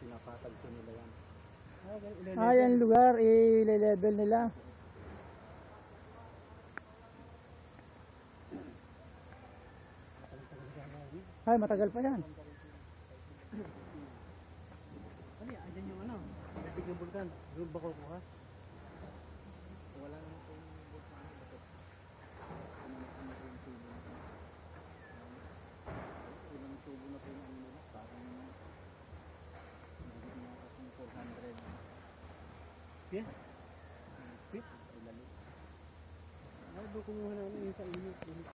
pinapatagpo nila yan. Yan lugar, i-level nila. Ay, matagal pa yan. Ano yan? Andyan yung ano? Nabig ng bulkan. Doon ba kukuha? Wala naman po yung bulkan. Ilang tubo na po yung ano nila. Parang hindi na kasing 400. Yeah? Fit? Ay lalo. Ay, doon kumuha namin yung sa inyo.